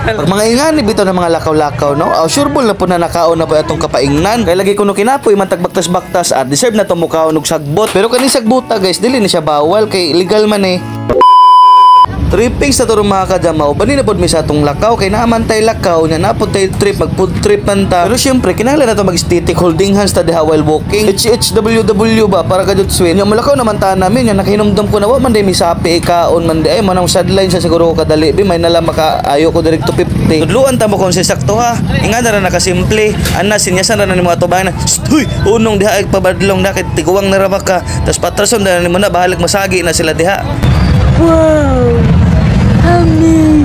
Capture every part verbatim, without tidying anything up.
Pag mga ingani bito na mga lakaw-lakaw no. Oh, sure ball na po na nakaon na po atong kapaingnan. Kay lagi kuno kinapoy man tagbaktas-baktas at deserve na to mukaon og sagbot. Pero kani sagbuta guys, dili na siya bawal kay illegal man eh. Tripping sa turong mga kadamaw, bani na pod mi sa atong lakaw kay naaman tay lakaw nya napod tay trip magpud trip man ta. Pero syempre kinahanglan na to mag-static holding hands ta diha while walking. H H W W ba para kadut swing. Nya mulakaw naman ta namin nya nakahinumdum ko na wa man day mi sapi ikaon man day ay manang sideline sa siguro kadali bi may nalang makaayo ko direct to fifty. Tudluan ta mo kon si sakto ha. Inga na ra nakasimple. Anna sinyasan ra nimo ato bayan. Huy, unong diha ag pabadlong na kay tiguwang na ra ka. Tas patrason na nimo na bahalag masagi na sila diha. Wow. Amazing.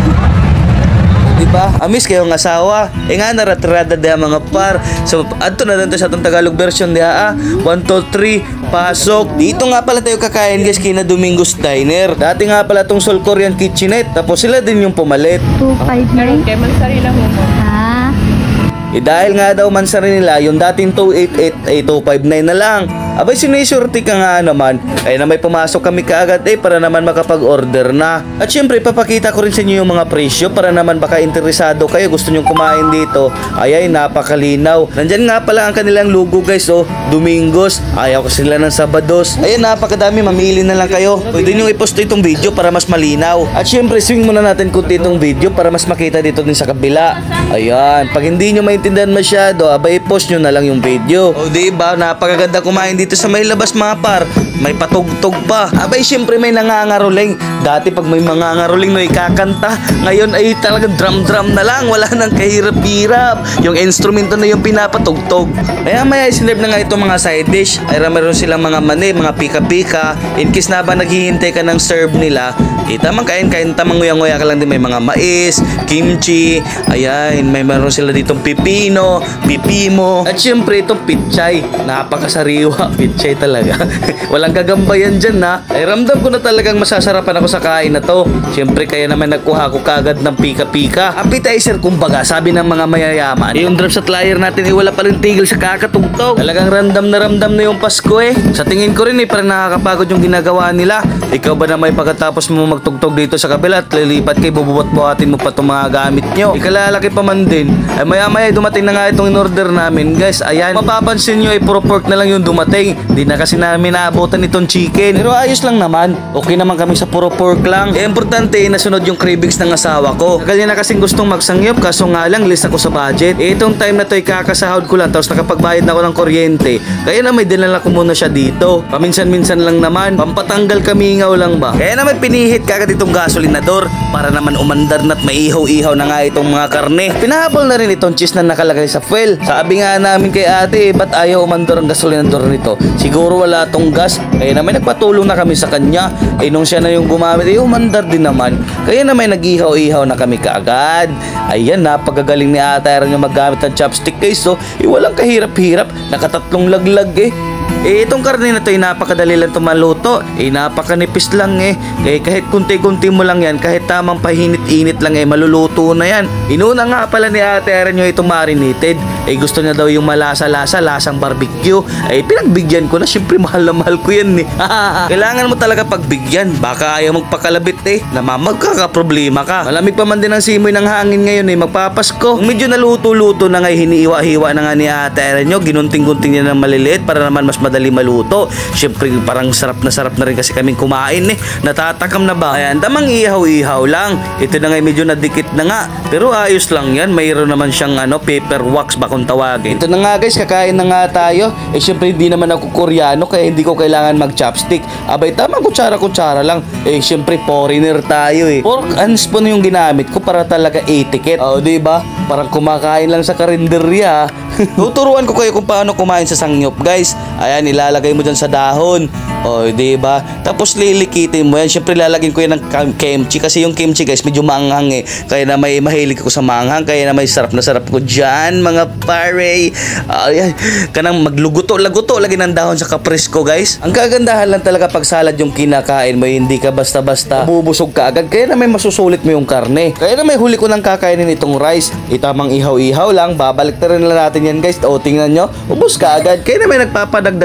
Diba? Amis kayong asawa. E nga naratrada diha mga par. So adto na dito sa atong Tagalog version diha ah. one two three pasok. Dito nga pala tayo kakain guys kina Domingos Diner. Dati nga pala tong Sol Korean Kitchenette. Tapos sila din yung pumalit. two five nine. Kay man sarila mo mo. Ha? Eh dahil nga daw man sa nila yung dating two eight eight ay two five nine na lang. Abay sinisurti ka nga naman. Kaya na may pumasok kami kaagad eh para naman makapag-order na. At syempre papakita ko rin sa inyo yung mga presyo para naman baka interesado kayo gusto nyong kumain dito. Ay ay napakalinaw. Nandyan nga pala ang kanilang logo guys oh. Domingos. Ayaw ko sila ng Sabados. Ayan napakadami mamili na lang kayo. Pwede nyo i-post itong video para mas malinaw. At syempre swing muna natin kunti itong video para mas makita dito din sa kabila. Ayan. Pag hindi nyo maintindihan masyado abay i-post nyo na lang yung video. O diba napakaganda kumain dito sa may labas mga par. May patugtog pa. Abay syempre may nangangaroling. Dati pag may mangangaroling no ikakanta. Ngayon ay talagang drum-drum na lang. Wala nang kahirap-hirap. Yung instrumento na yung pinapatugtog. Kaya maya isinirve na nga itong mga side dish. Ay meron silang mga mani, mga pika-pika. In case na ba naghihintay ka ng serve nila, eh tamang kain-kain, tamang nguya-nguya ka lang din. May mga mais, kimchi. Ayan, may meron sila ditong pipino, pipimo. At syempre itong pitchay. Napakasariwa. Pitchay talaga. Walang kagambayan dyan na. Ay ramdam ko na talagang masasarapan ako sa kain na to. Siyempre kaya naman nagkuha ko kagad ng pika-pika. Appetizer kumbaga sabi ng mga mayayaman. Yung drop sa flyer natin ay wala pa rin tigil sa kakatugtog. Talagang ramdam na ramdam na yung Pasko eh. Sa tingin ko rin eh parang nakakapagod yung ginagawa nila. Ikaw ba na may pagkatapos mo magtugtog dito sa kabila at lilipat kay bububat-buhatin mo pa itong mga gamit nyo. Ikalalaki pa man din. Ay maya-maya dumating na nga itong in-order namin guys. Ayan mapapansin nyo ay puro pork na lang yung dumating. Di na kasi namin naabutan itong chicken. Pero ayos lang naman. Okay naman kami sa puro pork lang. E importante nasunod yung cravings ng asawa ko. Tagal niya na kasing gustong magsangyop kaso nga lang list ako sa budget. E itong time na to ay kakasahod ko lang tapos nakapagbayad na ako ng kuryente. Kaya na may dinala ko muna siya dito. Paminsan-minsan lang naman. Pampatanggal kamingaw lang ba. Kaya naman pinihit kagad itong gasolinador para naman umandar na't maihaw-ihaw na nga itong mga karne. Pinahabol na rin itong cheese na nakalagay sa fuel. Sabi nga namin kay ate, ba't ayaw umandar ang gasolinador nito? Siguro wala tong gas. Kaya naman nagpatulong na kami sa kanya. Eh nung siya na yung gumamit, eh umandar din naman. Kaya naman nag-ihaw-ihaw na kami kaagad. Ayan, napagagaling ni ate rin yung maggamit ng chopstick guys. So, eh walang kahirap-hirap. Nakatatlong laglag eh. Eh itong karne na to ay napakadali lang ito maluto. Eh napakanipis lang eh. Kaya kahit kunti-kunti mo lang yan, kahit tamang pahinit-init lang eh, maluluto na yan. Inuna nga pala ni ate Aaron nyo itong marinated. Eh gusto niya daw yung malasa-lasa, lasang barbecue. Eh pinagbigyan ko na, syempre mahal na mahal ko yan eh. Kailangan mo talaga pagbigyan. Baka ayaw magpakalabit eh. Namamagkakaproblema ka. Malamig pa man din ang simoy ng hangin ngayon eh, magpapasko. Kung medyo naluto-luto na nga, hiniiwa-hiwa na nga ni ate Aaron nyo, ginunting-gunting niya ng maliliit para naman mas madali maluto. Siyempre parang sarap na sarap na rin kasi kaming kumain eh. Natatakam na ba? Ayan, tamang ihaw-ihaw lang. Ito na nga medyo nadikit na nga. Pero ayos lang yan. Mayroon naman siyang ano, paper wax ba kung tawagin. Ito na nga guys, kakain na nga tayo. Eh siyempre hindi naman ako Koreano kaya hindi ko kailangan mag chopstick. Abay tamang kutsara-kutsara lang. Eh siyempre foreigner tayo eh. Fork and spoon yung ginamit ko para talaga etiquette. O oh, diba? Parang kumakain lang sa karinderya. Tuturuan ko kayo kung paano kumain sa sangyup guys. Ayan, ilalagay mo dyan sa dahon. O, diba? Tapos lilikitin mo yan. Siyempre lalagyan ko yan ng kimchi. Kasi yung kimchi guys medyo maanghang eh. Kaya na may mahilig ko sa maanghang. Kaya na may sarap na sarap ko dyan mga pare. Ayan, kanang magluguto-laguto lagi ng dahon sa kapresko guys. Ang kagandahan lang talaga pag salad yung kinakain mo. Hindi ka basta-basta bubusog ka agad. Kaya na may masusulit mo yung karne. Kaya na may huli ko ng kakainin itong rice. Itamang ihaw-ihaw lang. Babalik na rin lang natin yan guys. O tingnan nyo, ubos ka agad. Kaya na may nagpapadagdag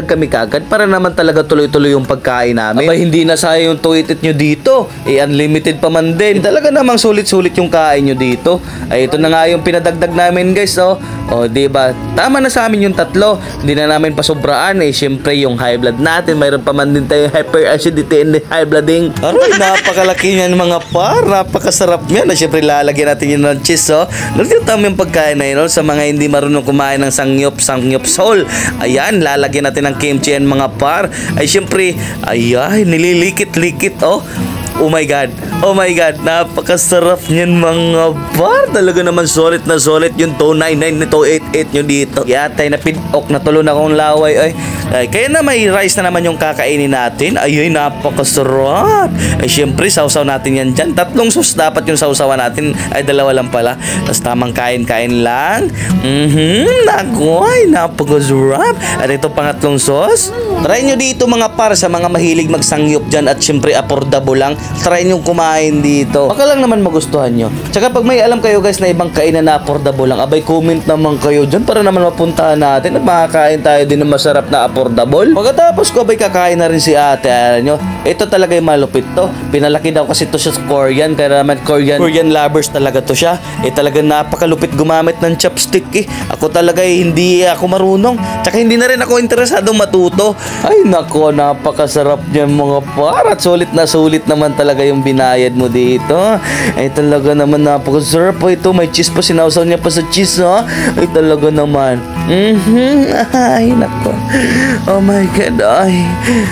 magdagdag kami kagad para naman talaga tuloy-tuloy yung pagkain namin. Abay, hindi na sayang yung two eighty-eight nyo dito. Eh, unlimited pa man din. Eh, talaga namang sulit-sulit yung kain nyo dito. Ay, ito na nga yung pinadagdag namin, guys, oh. O, diba? Tama na sa amin yung tatlo. Hindi na namin pasobraan. Eh, syempre, yung high blood natin, mayroon pa man din tayong hyperacidity and high blooding. Aray, napakalaki niyan mga par. Napakasarap niyan. Na syempre, lalagyan natin yun ng cheese, oh. Ganito tama yung pagkain na yun, oh. Sa mga hindi marunong kumain ng sangyop, sangyop sol. Ayan, lalagyan natin ng kimchi and mga par. Ay, syempre, ayan, nililikit-likit, oh. Oh my God. Oh my God. Napakasarap niyan mga par. Talaga naman solid na solid yung two ninety-nine na two eighty-eight nyo dito. Yatay na pinok na tulo na akong laway. Ay, ay, kaya na may rice na naman yung kakainin natin. Ay, ay, napakasarap. Ay, syempre, sausaw natin yan dyan. Tatlong sauce dapat yung sausawan natin. Ay, dalawa lang pala. Tapos tamang kain-kain lang. Mhm. Naku, ay, napakasarap. At ito pangatlong sauce. Try nyo dito mga par sa mga mahilig magsangyop dyan at syempre affordable lang. Try nyo kumain dito. Baka lang naman magustuhan nyo. Tsaka pag may alam kayo guys na ibang kainan na affordable lang, abay comment naman kayo dyan para naman mapuntahan natin at makakain tayo din ng masarap na affordable. Pagkatapos ko abay kakain na rin si ate. Alam nyo, ito talaga yung malupit to. Pinalaki daw kasi to siya sa Korean. Kaya naman Korean, Korean lovers talaga to siya. Eh talagang napakalupit gumamit ng chopstick eh. Ako talaga eh, hindi ako marunong. Tsaka hindi na rin ako interesadong matuto. Ay nako, napakasarap niyan mga par. At sulit na sulit naman talaga yung binayad mo dito. Ay talaga naman napakasarap po ito. May cheese pa, sinawsaw niya pa sa cheese, ha? Ay talaga naman. Mm-hmm. Ay nako. Oh my God. Ay.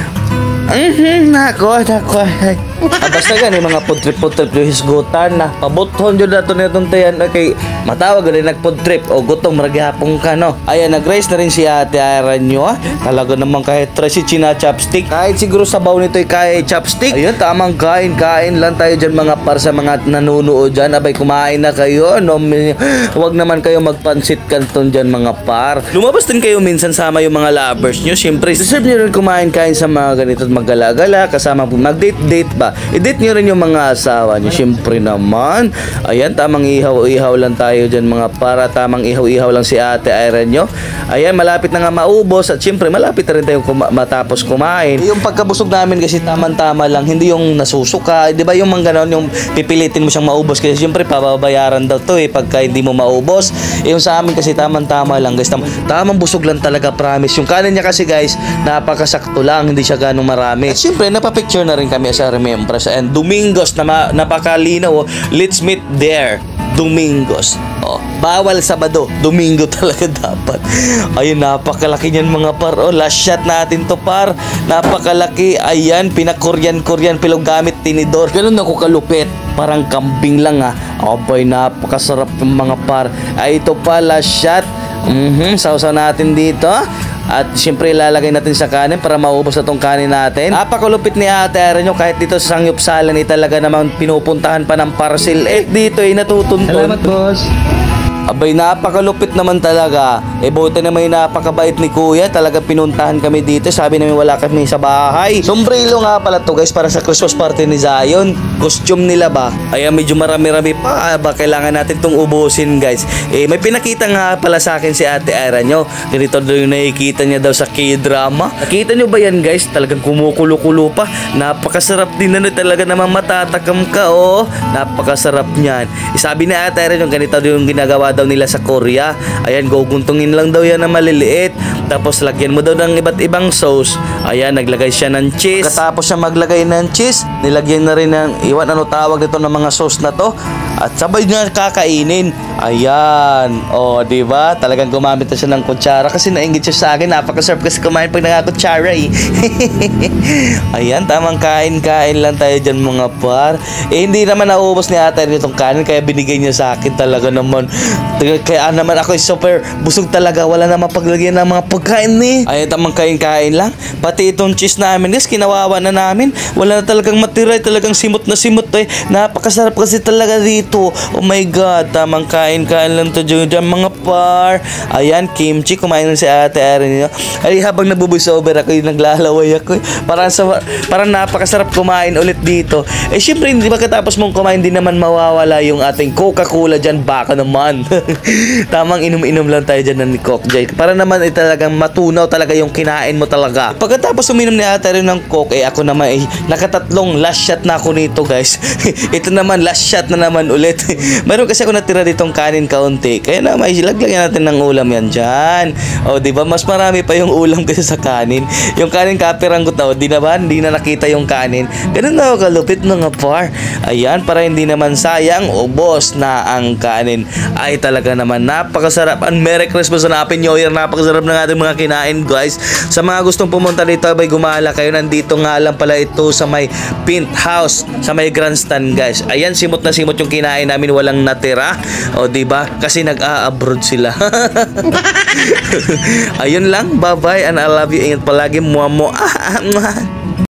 Mm-hmm. Nako, nako. Ay. Ah, basta gani mga food trip food trip yung hisgutan na pabuthon jud nato nitong tayan. Okay, matawag rin nag food trip o gutom ragyapong ka no. Ayan, nag-race na rin si ate Aaron nyo, ah. Talaga naman kahit try si China chopstick, kahit siguro sabaw nito ay kaya chopstick. Ayun, tamang kain kain lang tayo dyan mga par sa mga nanunood dyan. Abay, kumain na kayo no. Huwag naman kayo magpansit kanton dyan mga par. Lumabas din kayo minsan sama yung mga lovers nyo. Siyempre deserve nyo rin kumain kain sa mga ganito at maggala-gala kasama mag-date date ba. I-date nyo rin yung mga asawa nyo. Siyempre naman. Ayan, tamang ihaw-ihaw lang tayo dyan mga para. Tamang ihaw-ihaw lang si ate Aaron nyo. Ayan, malapit na nga maubos. At siyempre, malapit na rin tayo kuma matapos kumain. Yung pagkabusog namin kasi tamang-tama lang. Hindi yung nasusuka. Di ba yung mga ganon, yung pipilitin mo siyang maubos. Kasi siyempre, pababayaran daw to eh pagka hindi mo maubos. Yung sa amin kasi tamang-tama lang guys. Tam tamang busog lang talaga, promise. Yung kanin niya kasi guys, napakasakto lang. Hindi siya ganong marami. At siyempre, napapicture na rin kami sa remember. And Domingos na napakalinaw, oh. Let's meet there. Domingos. Oh, bawal Sabado, Domingo talaga dapat. Ayun, napakalaki niyan mga par. Oh, last shot natin to par. Napakalaki. Ayan, pinakoryan-koryan pilog gamit tinidor. Ganun ako kalupit. Parang kambing lang ah. Abay, napakasarap yung mga par. Ay, ito pa last shot. Mhm, sausaw natin dito. At syempre ilalagay natin sa kanin para maubos na tong kanin natin. Napakalupit ni ate Aaron nyo. Kahit dito sa Sangyupsalan eh, talaga naman pinupuntahan pa ng parcel. Eh dito eh natutuntun. Salamat boss. Abay, napakalupit naman talaga. Eh, buti naman yung napakabait ni kuya. Talaga pinuntahan kami dito. Sabi namin wala kami sa bahay. Sombrero nga pala to guys para sa Christmas party ni Zion. Costume nila ba? Ay, medyo marami-rami pa. Ba, kailangan natin tong ubusin guys. Eh, may pinakita nga pala sa akin si ate Aaron nyo. Ganito daw yung nakikita niya daw sa K-drama. Nakita nyo ba yan guys? Talagang kumukulo-kulo pa. Napakasarap din na talaga naman matatakam ka, oh. Napakasarap niyan. Eh, sabi ni ate Aaron yung ganito daw yung ginagawa daw nila sa Korea. Ayan, guguntungin lang daw yan na maliliit. Tapos lagyan mo daw ng iba't ibang sauce. Ayan, naglagay siya ng cheese. Katapos siya maglagay ng cheese, nilagyan na rin ng iwan ano tawag nito ng mga sauce na to. At sabay niya kakainin. Ayan. O, di ba? Talagang gumamit na siya ng kutsara kasi nainggit siya sa akin. Napakasarap kasi kumain pag nakakutsara eh. Ayan, tamang kain-kain lang tayo dyan mga par. Eh, hindi naman naubos ni ate nitong kanin kaya binigay niya sa akin talaga naman. Kaya naman ako super busog talaga. Wala na mapaglagyan ng mga pagkain eh. Ayan, tamang kain-kain lang. Pati itong cheese namin guys, kinawawa na namin. Wala na talagang matira. Talagang simot na simot eh. Napakasarap kasi talaga dito. Oh my God, tamang kain kain-kain lang to dyan mga par. Ayan, kimchi, kumain na si ate Erin. Ay, habang nagbubusover ako, yung naglalaway ako. Parang, sa, parang napakasarap kumain ulit dito. Eh, syempre, hindi ba katapos mong kumain, din naman mawawala yung ating Coca-Cola dyan. Baka naman. Tamang inom-inom lang tayo dyan ng Coke Jay. Para naman ay talagang matunaw talaga yung kinain mo talaga. Pagkatapos uminom ni ate Erin ng Coke, eh ako naman eh, nakatatlong last shot na ako nito guys. Ito naman, last shot na naman ulit. Meron kasi ako natira ditong kanin kaunti. Kaya naman, ilaglagyan natin ng ulam yan dyan. O, di ba? Mas marami pa yung ulam kasi sa kanin. Yung kanin kapiranggot na, o, di na ba? Hindi na nakita yung kanin. Ganun na ako kalupit mga par. Ayan, para hindi naman sayang, ubos na ang kanin. Ay, talaga naman, napakasarap. And Merry Christmas and Happy New Year. Napakasarap ng ating mga kinain, guys. Sa mga gustong pumunta dito, ay gumala kayo. Nandito nga lang pala ito sa may Pint House, sa may Grandstand, guys. Ayan, simot na simot yung kinain namin, walang natira. O, di ba? Kasi nag-a-abroad sila. Ayun lang, bye-bye and I love you. Ingat palagi, muamo.